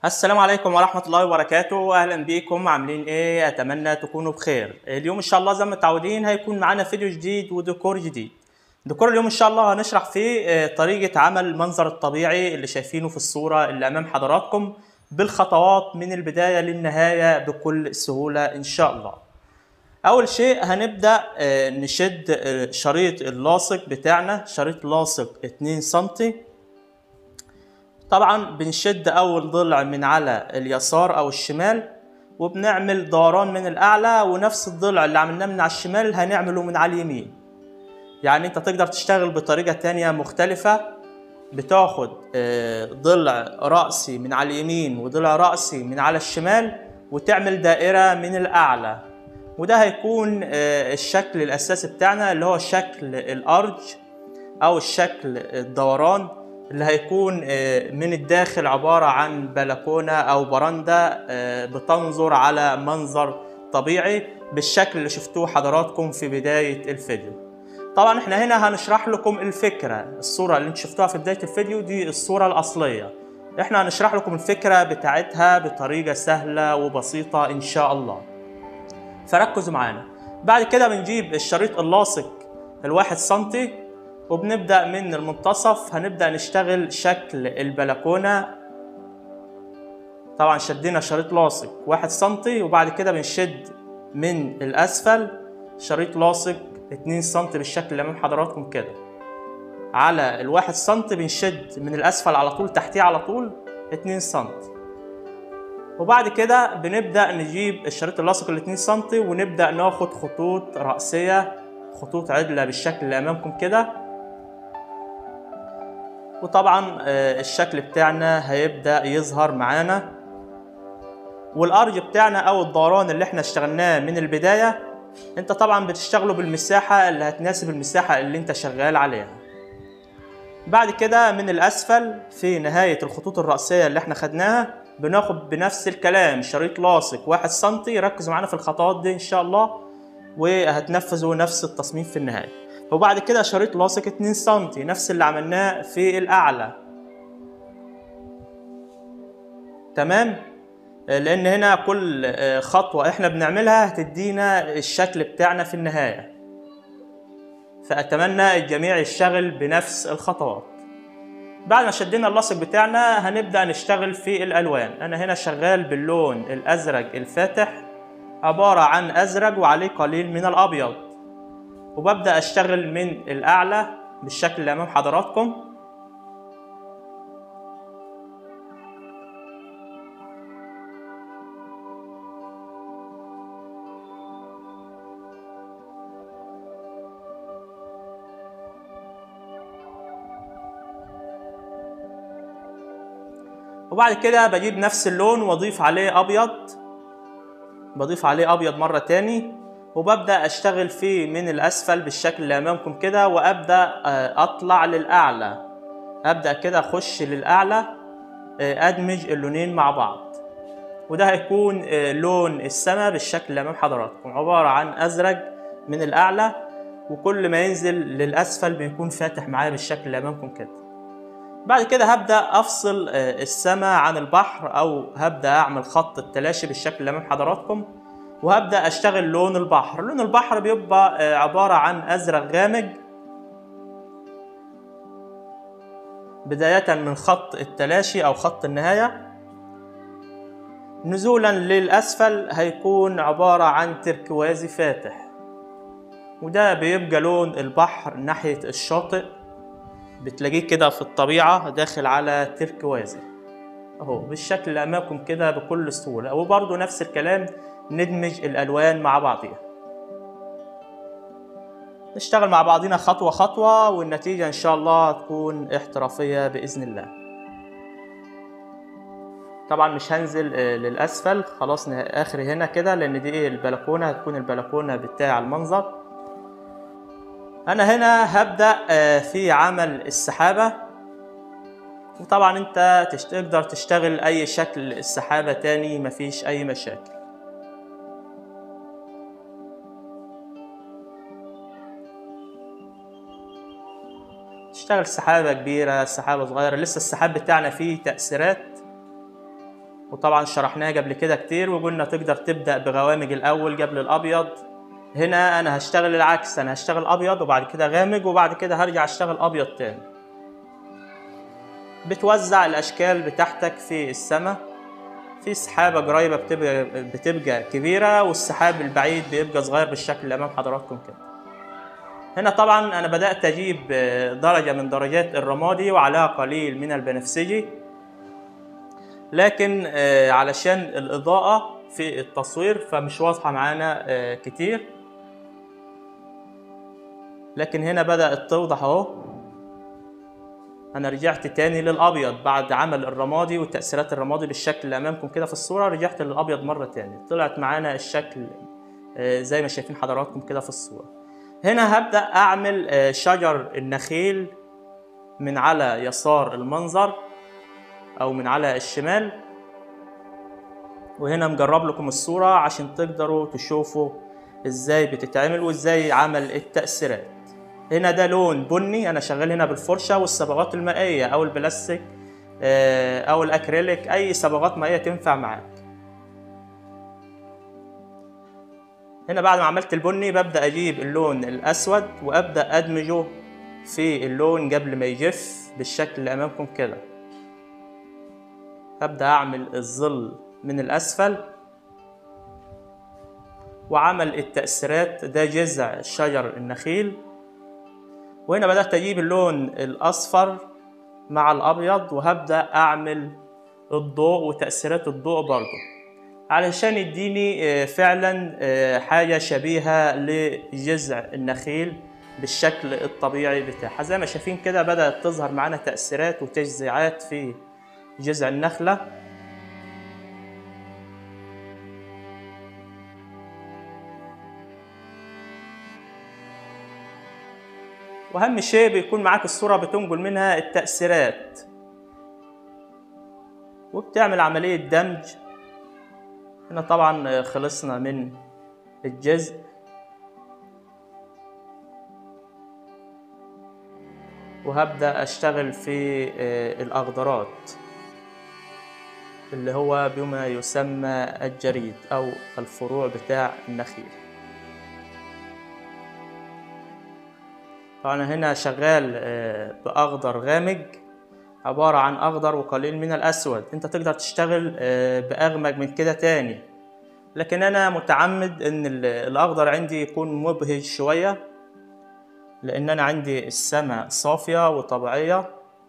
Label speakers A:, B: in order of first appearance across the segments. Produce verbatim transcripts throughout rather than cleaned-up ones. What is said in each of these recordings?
A: السلام عليكم ورحمة الله وبركاته. أهلا بيكم، عاملين إيه؟ أتمنى تكونوا بخير. اليوم إن شاء الله زي ما متعودين هيكون معانا فيديو جديد وديكور جديد. ديكور اليوم إن شاء الله هنشرح فيه آه، طريقة عمل المنظر الطبيعي اللي شايفينه في الصورة اللي أمام حضراتكم بالخطوات من البداية للنهاية بكل سهولة إن شاء الله. أول شيء هنبدأ آه، نشد آه، شريط اللاصق بتاعنا، شريط لاصق اتنين سنتي. طبعا بنشد اول ضلع من على اليسار او الشمال وبنعمل دوران من الاعلى، ونفس الضلع اللي عملناه من على الشمال هنعمله من على اليمين. يعني انت تقدر تشتغل بطريقة تانية مختلفة، بتاخد ضلع رأسي من على اليمين وضلع رأسي من على الشمال وتعمل دائرة من الاعلى، وده هيكون الشكل الاساسي بتاعنا اللي هو شكل الارج او الشكل الدوران، اللي هيكون من الداخل عبارة عن بلكونة أو برندة بتنظر على منظر طبيعي بالشكل اللي شفتوه حضراتكم في بداية الفيديو. طبعا احنا هنا هنشرح لكم الفكرة. الصورة اللي انت شفتوها في بداية الفيديو دي الصورة الأصلية، احنا هنشرح لكم الفكرة بتاعتها بطريقة سهلة وبسيطة إن شاء الله، فركزوا معانا. بعد كده بنجيب الشريط اللاصق الواحد سنتي وبنبدأ من المنتصف، هنبدأ نشتغل شكل البلكونة. طبعا شدينا شريط لاصق واحد سنتي، وبعد كده بنشد من الأسفل شريط لاصق اتنين سنتي بالشكل اللي أمام حضراتكم كده. على الواحد سنتي بنشد من الأسفل على طول، تحتيه على طول اتنين سنتي، وبعد كده بنبدأ نجيب الشريط اللاصق الاتنين سنتي ونبدأ ناخد خطوط رأسية، خطوط عدلة بالشكل اللي أمامكم كده. وطبعا الشكل بتاعنا هيبدأ يظهر معانا، والارج بتاعنا او الدوران اللي احنا اشتغلناه من البداية انت طبعا بتشتغله بالمساحة اللي هتناسب المساحة اللي انت شغال عليها. بعد كده من الاسفل في نهاية الخطوط الرأسية اللي احنا خدناها بناخد بنفس الكلام شريط لاصق واحد سنتي. ركزوا معانا في الخطوات دي ان شاء الله وهتنفذوا نفس التصميم في النهاية. وبعد كده شريط لاصق اتنين سنتي نفس اللي عملناه في الأعلى، تمام؟ لأن هنا كل خطوة احنا بنعملها هتدينا الشكل بتاعنا في النهاية، فأتمنى الجميع يشتغل بنفس الخطوات. بعد ما شدينا اللاصق بتاعنا هنبدأ نشتغل في الألوان. أنا هنا شغال باللون الأزرق الفاتح، عبارة عن أزرق وعليه قليل من الأبيض، وببدأ أشتغل من الأعلى بالشكل اللي أمام حضراتكم. وبعد كده بجيب نفس اللون وأضيف عليه أبيض، بضيف عليه أبيض مرة تاني، وببدأ أشتغل فيه من الأسفل بالشكل اللي أمامكم كده، وأبدأ أطلع للأعلى، أبدأ كده أخش للأعلى أدمج اللونين مع بعض. وده هيكون لون السماء بالشكل اللي أمام حضراتكم، عبارة عن أزرق من الأعلى وكل ما ينزل للأسفل بيكون فاتح معايا بالشكل اللي أمامكم كده. بعد كده هبدأ أفصل السماء عن البحر، أو هبدأ أعمل خط التلاشي بالشكل اللي أمام حضراتكم، وهبدأ أشتغل لون البحر. لون البحر بيبقى عبارة عن أزرق غامق بداية من خط التلاشي أو خط النهاية، نزولا للأسفل هيكون عبارة عن تركوازي فاتح، وده بيبقى لون البحر ناحية الشاطئ، بتلاقيه كده في الطبيعة داخل على تركوازي اهو بالشكل اللي امامكم كده بكل سهولة. وبرضه نفس الكلام ندمج الالوان مع بعضها، نشتغل مع بعضنا خطوة خطوة والنتيجة ان شاء الله تكون احترافية باذن الله. طبعا مش هنزل للاسفل خلاص اخري هنا كده، لان دي البلكونة هتكون البلكونة بتاع المنظر. انا هنا هبدأ في عمل السحابة، وطبعا انت تقدر تشتغل اي شكل السحابة تاني مفيش اي مشاكل. تشتغل سحابة كبيرة سحابة صغيرة، لسه السحاب بتاعنا فيه تأثيرات وطبعا شرحناها قبل كده كتير وقلنا تقدر تبدأ بغوامق الأول قبل الأبيض. هنا أنا هشتغل العكس، أنا هشتغل أبيض وبعد كده غامق وبعد كده هرجع أشتغل أبيض تاني. بتوزع الأشكال بتاعتك في السماء، في سحابة قريبة بتبقى, بتبقى كبيرة والسحاب البعيد بيبقى صغير بالشكل اللي أمام حضراتكم كده. هنا طبعا أنا بدأت أجيب درجة من درجات الرمادي وعليها قليل من البنفسجي، لكن علشان الإضاءة في التصوير فمش واضحة معانا كتير، لكن هنا بدأت توضح اهو. أنا رجعت تاني للأبيض بعد عمل الرمادي وتأثيرات الرمادي بالشكل اللي أمامكم كده في الصورة، رجعت للأبيض مرة تاني، طلعت معانا الشكل زي ما شايفين حضراتكم كده في الصورة. هنا هبدأ أعمل شجر النخيل من على يسار المنظر أو من على الشمال، وهنا مجرب لكم الصورة عشان تقدروا تشوفوا إزاي بتتعمل وإزاي عمل التأثيرات. هنا ده لون بني، أنا شغال هنا بالفرشة والصبغات المائية أو البلاستيك أو الأكريليك، أي صبغات مائية تنفع معاك. هنا بعد ما عملت البني ببدأ أجيب اللون الأسود وأبدأ أدمجه في اللون قبل ما يجف بالشكل اللي أمامكم كده. أبدأ أعمل الظل من الأسفل وعمل التأثيرات، ده جذع شجر النخيل. وهنا بدأت أجيب اللون الأصفر مع الأبيض وهبدأ أعمل الضوء وتأثيرات الضوء برضو علشان يديني فعلا حاجة شبيهة لجذع النخيل بالشكل الطبيعي بتاعها. زي ما شايفين كده بدأت تظهر معانا تأثيرات وتجزيعات في جذع النخلة. وأهم شيء بيكون معاك الصورة بتنقل منها التأثيرات وبتعمل عملية دمج. هنا طبعا خلصنا من الجزء، وهبدأ أشتغل في الأخضرات اللي هو بما يسمى الجريد أو الفروع بتاع النخيل. طبعا هنا شغال بأخضر غامق عبارة عن أخضر وقليل من الأسود. أنت تقدر تشتغل بأغمق من كده تاني، لكن أنا متعمد إن الأخضر عندي يكون مبهج شوية لأن أنا عندي السماء صافية وطبيعية،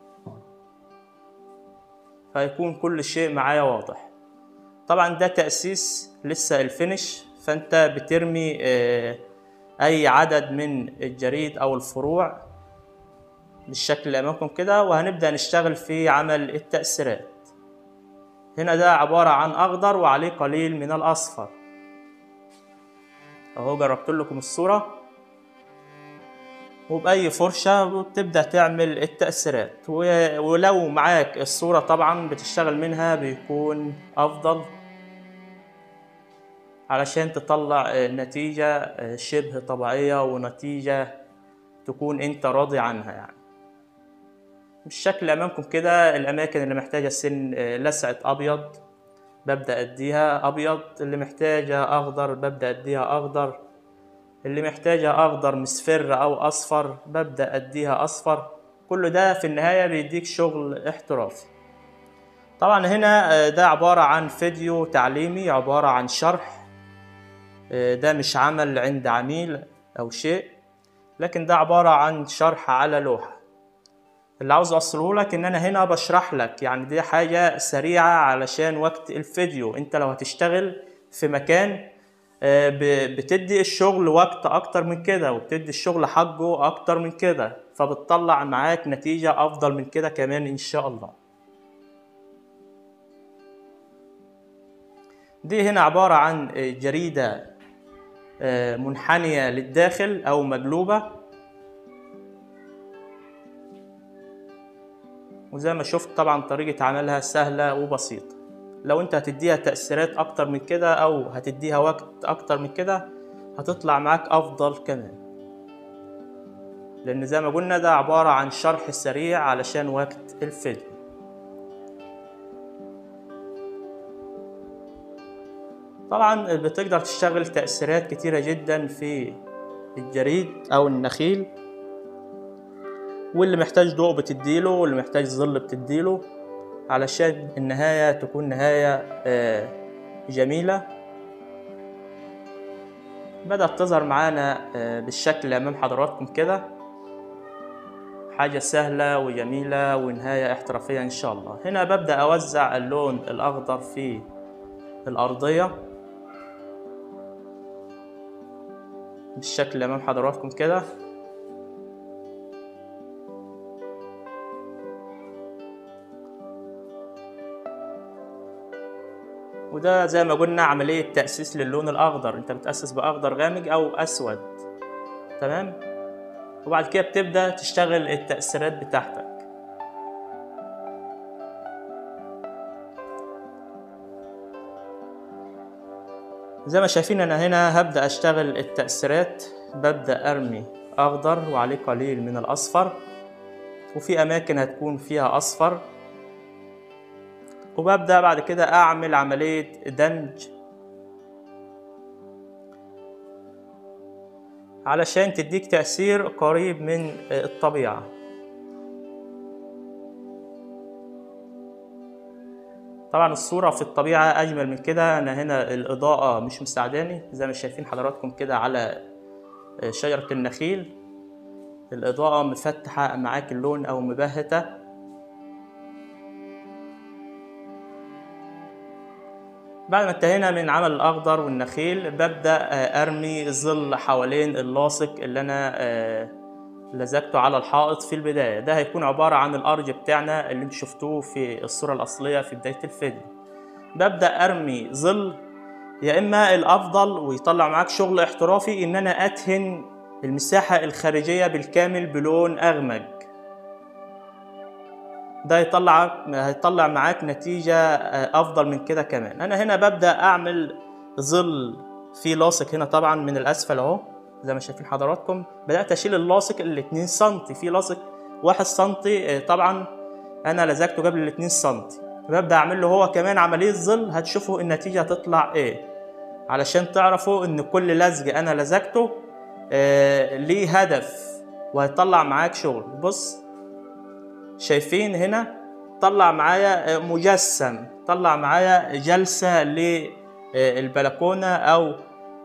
A: فيكون كل شيء معايا واضح. طبعا ده تأسيس لسه الفينش، فأنت بترمي أي عدد من الجريد أو الفروع بالشكل اللي أمامكم كده، وهنبدأ نشتغل في عمل التأثيرات. هنا ده عبارة عن أخضر وعليه قليل من الأصفر أهو، جربت لكم الصورة. وبأي فرشة بتبدأ تعمل التأثيرات، ولو معاك الصورة طبعا بتشتغل منها بيكون أفضل علشان تطلع نتيجة شبه طبيعية ونتيجة تكون انت راضي عنها. يعني بالشكل أمامكم كده الأماكن اللي محتاجة سن لسعة أبيض ببدأ أديها أبيض، اللي محتاجة أخضر ببدأ أديها أخضر، اللي محتاجة أخضر مصفر أو أصفر ببدأ أديها أصفر. كل ده في النهاية بيديك شغل احترافي. طبعا هنا ده عبارة عن فيديو تعليمي، عبارة عن شرح، ده مش عمل عند عميل أو شيء، لكن ده عبارة عن شرح على لوحة. اللي عاوز أوصله لك إن أنا هنا بشرح لك، يعني دي حاجة سريعة علشان وقت الفيديو. أنت لو هتشتغل في مكان بتدي الشغل وقت أكتر من كده وبتدي الشغل حقه أكتر من كده، فبتطلع معاك نتيجة أفضل من كده كمان إن شاء الله. دي هنا عبارة عن جريدة منحنية للداخل أو مقلوبة، وزي ما شفت طبعا طريقة عملها سهلة وبسيطة. لو انت هتديها تأثيرات أكتر من كده أو هتديها وقت أكتر من كده هتطلع معاك أفضل كمان، لأن زي ما قلنا ده عبارة عن شرح سريع علشان وقت الفيديو. طبعا بتقدر تشتغل تأثيرات كتيرة جدا في الجريد او النخيل، واللي محتاج ضوء بتديله واللي محتاج ظل بتديله علشان النهاية تكون نهاية جميلة. بدأت تظهر معانا بالشكل اللي أمام حضراتكم كده، حاجة سهلة وجميلة ونهاية احترافية إن شاء الله. هنا ببدأ أوزع اللون الأخضر في الأرضية بالشكل اللي أمام حضراتكم كده. وده زي ما قلنا عملية تأسيس للون الأخضر، أنت بتأسس بأخضر غامق أو أسود، تمام؟ وبعد كده بتبدأ تشتغل التأثيرات بتاعتك. زي ما شايفين أنا هنا هبدأ أشتغل التأثيرات، ببدأ أرمي أخضر وعليه قليل من الأصفر، وفي أماكن هتكون فيها أصفر، وببدأ بعد كده أعمل عملية دمج علشان تديك تأثير قريب من الطبيعة. طبعا الصورة في الطبيعة أجمل من كده. أنا هنا الإضاءة مش مساعداني، زي ما شايفين حضراتكم كده على شجرة النخيل الإضاءة مفتحة معاك اللون أو مبهتة. بعد ما انتهينا من عمل الأخضر والنخيل ببدأ أرمي ظل حوالين اللاصق اللي أنا لزقته على الحائط في البداية. ده هيكون عبارة عن الأرج بتاعنا اللي انتوا شفتوه في الصورة الأصلية في بداية الفيديو. ببدأ أرمي ظل، يا إما الأفضل ويطلع معاك شغل احترافي إن أنا أدهن المساحة الخارجية بالكامل بلون أغمق. ده هيطلع هيطلع معاك نتيجة أفضل من كده كمان. أنا هنا ببدأ أعمل ظل في لاصق هنا طبعا من الأسفل أهو زي ما شايفين حضراتكم. بدأت أشيل اللاصق الاتنين سنتي، في لاصق واحد سنتي طبعا أنا لزقته قبل الاتنين سنتي. ببدأ أعمل له هو كمان عملية ظل، هتشوفوا النتيجة هتطلع إيه علشان تعرفوا إن كل لزق أنا لزقته آه ليه هدف وهيطلع معاك شغل. بص شايفين هنا طلع معايا مجسم، طلع معايا جلسة للبلكونة أو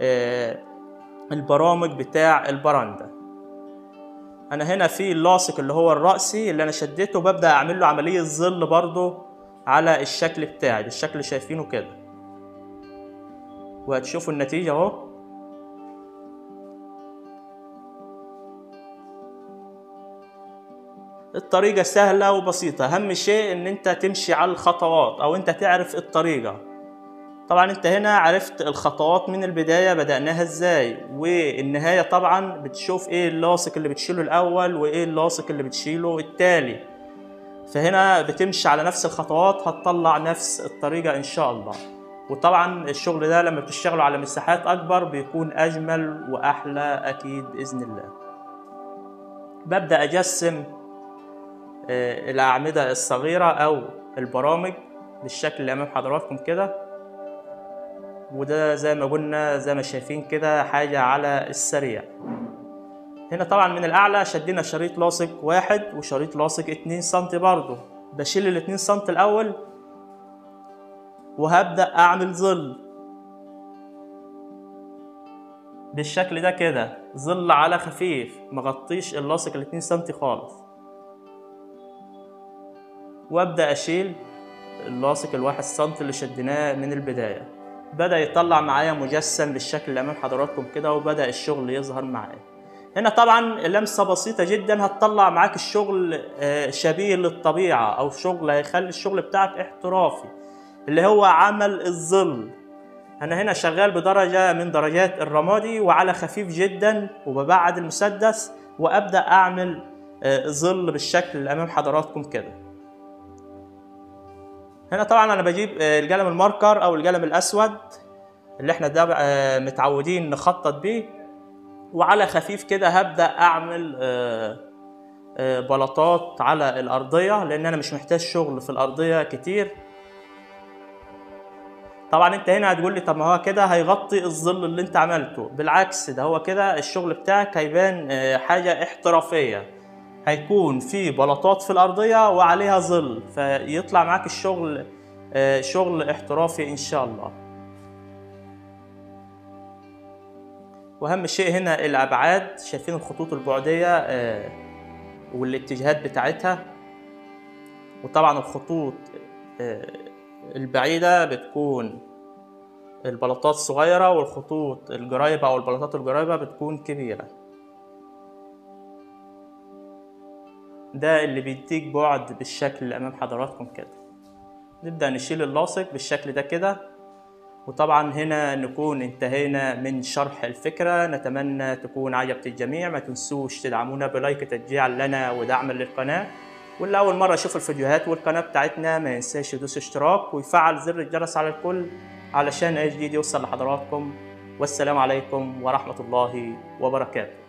A: البرامج بتاع البرندة. أنا هنا في اللاصق اللي هو الرأسي اللي أنا شديته ببدأ أعمل له عملية ظل برضو على الشكل بتاعي بالشكل اللي شايفينه كده، وهتشوفوا النتيجة أهو. الطريقة سهلة وبسيطة، أهم شيء إن أنت تمشي على الخطوات أو أنت تعرف الطريقة. طبعا أنت هنا عرفت الخطوات من البداية بدأناها إزاي، والنهاية طبعا بتشوف إيه اللاصق اللي بتشيله الأول وإيه اللاصق اللي بتشيله التالي. فهنا بتمشي على نفس الخطوات هتطلع نفس الطريقة إن شاء الله. وطبعا الشغل ده لما بتشتغلوا على مساحات أكبر بيكون أجمل وأحلى أكيد بإذن الله. ببدأ أجسم الأعمدة الصغيرة أو البرامج بالشكل اللي أمام حضراتكم كده. وده زي ما قلنا زي ما شايفين كده حاجة على السريع. هنا طبعا من الأعلى شدينا شريط لاصق واحد وشريط لاصق اتنين سنتي برضو. بشيل الاتنين سنتي الأول وهبدأ أعمل ظل بالشكل ده كده، ظل على خفيف مغطيش اللاصق الاتنين سنتي خالص. وابدأ اشيل اللاصق الواحد سنتي اللي شديناه من البداية. بدأ يطلع معايا مجسم بالشكل اللي امام حضراتكم كده، وبدأ الشغل يظهر معايا. هنا طبعا لمسة بسيطة جدا هتطلع معاك الشغل شبيه للطبيعة او شغل هيخلي الشغل بتاعك احترافي، اللي هو عمل الظل. انا هنا شغال بدرجة من درجات الرمادي وعلى خفيف جدا، وببعد المسدس وابدأ اعمل ظل بالشكل اللي امام حضراتكم كده. هنا طبعا انا بجيب القلم الماركر او القلم الاسود اللي احنا ده متعودين نخطط بيه، وعلى خفيف كده هبدأ اعمل بلاطات على الارضية لان انا مش محتاج شغل في الارضية كتير. طبعا انت هنا هتقول لي طب ما هو كده هيغطي الظل اللي انت عملته. بالعكس، ده هو كده الشغل بتاعك هيبان آه، حاجة احترافية. هيكون في بلاطات في الأرضية وعليها ظل، فيطلع معاك الشغل آه، شغل احترافي إن شاء الله. وأهم شيء هنا الأبعاد، شايفين الخطوط البعدية آه، والاتجاهات بتاعتها. وطبعا الخطوط آه، البعيدة بتكون البلاطات صغيرة، والخطوط القريبة أو البلاطات القريبة بتكون كبيرة. ده اللي بيديك بعد بالشكل اللي أمام حضراتكم كده. نبدأ نشيل اللاصق بالشكل ده كده. وطبعا هنا نكون انتهينا من شرح الفكرة. نتمنى تكون عجبت الجميع. ما تنسوش تدعمونا بلايك تشجيعا لنا ودعما للقناة. واللي أول مرة يشوف الفيديوهات والقناة بتاعتنا ما ينساش يدوس اشتراك ويفعل زر الجرس على الكل علشان أي جديد يوصل لحضراتكم. والسلام عليكم ورحمة الله وبركاته.